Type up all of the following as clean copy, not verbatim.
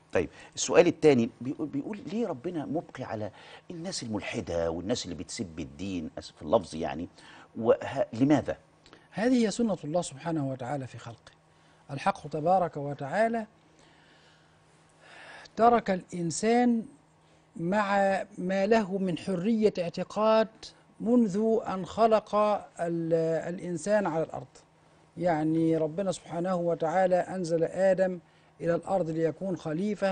طيب السؤال الثاني بيقول ليه ربنا مبقي على الناس الملحدة والناس اللي بتسب الدين، اسف في اللفظ يعني، لماذا؟ هذه هي سنة الله سبحانه وتعالى في خلقه. الحق تبارك وتعالى ترك الإنسان مع ما له من حرية اعتقاد منذ أن خلق الإنسان على الأرض. يعني ربنا سبحانه وتعالى أنزل آدم إلى الأرض ليكون خليفة،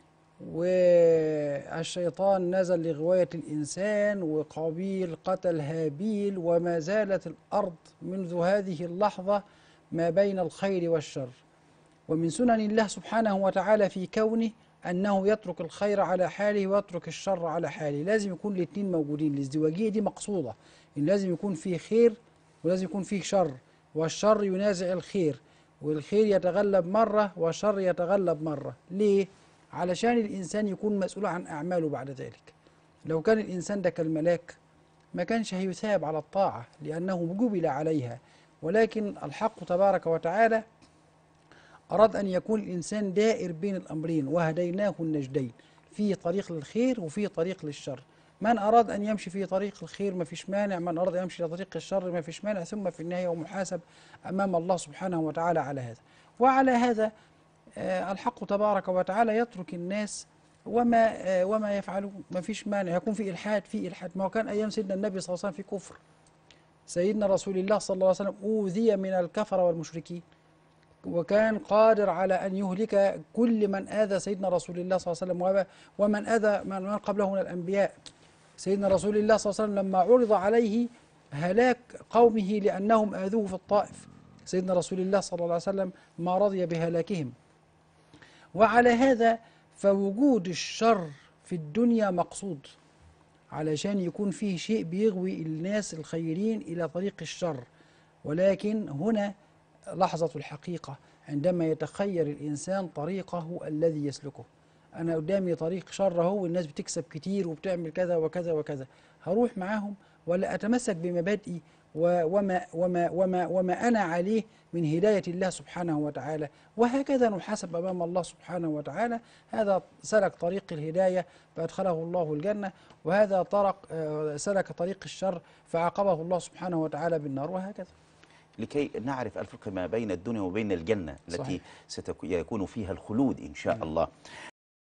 والشيطان نزل لغواية الإنسان، وقابيل قتل هابيل، وما زالت الأرض منذ هذه اللحظة ما بين الخير والشر. ومن سنن الله سبحانه وتعالى في كونه أنه يترك الخير على حاله ويترك الشر على حاله. لازم يكون الاثنين موجودين، الازدواجية دي مقصودة، إن لازم يكون فيه خير ولازم يكون فيه شر، والشر ينازع الخير، والخير يتغلب مرة والشر يتغلب مرة. ليه؟ علشان الإنسان يكون مسؤول عن أعماله بعد ذلك. لو كان الإنسان ده كالملاك ما كانش هيثاب على الطاعة لأنه جبل عليها، ولكن الحق تبارك وتعالى أراد أن يكون الإنسان دائر بين الأمرين، وهديناه النجدين، في طريق للخير وفي طريق للشر. من أراد أن يمشي في طريق الخير ما فيش مانع، من أراد أن يمشي في طريق الشر ما فيش مانع، ثم في النهاية هو محاسب أمام الله سبحانه وتعالى على هذا. وعلى هذا الحق تبارك وتعالى يترك الناس وما يفعلون. ما فيش مانع يكون في إلحاد، في إلحاد. ما هو كان أيام سيدنا النبي صلى الله عليه وسلم في كفر، سيدنا رسول الله صلى الله عليه وسلم أوذي من الكفر والمشركين، وكان قادر على أن يهلك كل من آذى سيدنا رسول الله صلى الله عليه وسلم ومن آذى من قبله من الأنبياء. سيدنا رسول الله صلى الله عليه وسلم لما عرض عليه هلاك قومه لأنهم آذوه في الطائف، سيدنا رسول الله صلى الله عليه وسلم ما رضي بهلاكهم. وعلى هذا فوجود الشر في الدنيا مقصود، علشان يكون فيه شيء بيغوي الناس الخيرين إلى طريق الشر. ولكن هنا لحظة الحقيقة، عندما يتخير الإنسان طريقه الذي يسلكه. أنا قدامي طريق شر أهو، والناس بتكسب كتير وبتعمل كذا وكذا وكذا، هروح معاهم ولا أتمسك بمبادئي وما أنا عليه من هداية الله سبحانه وتعالى؟ وهكذا نحاسب أمام الله سبحانه وتعالى. هذا سلك طريق الهداية فأدخله الله الجنة، وهذا سلك طريق الشر فعاقبه الله سبحانه وتعالى بالنار، وهكذا. لكي نعرف الفرق ما بين الدنيا وبين الجنة التي صحيح. سيكون فيها الخلود إن شاء الله.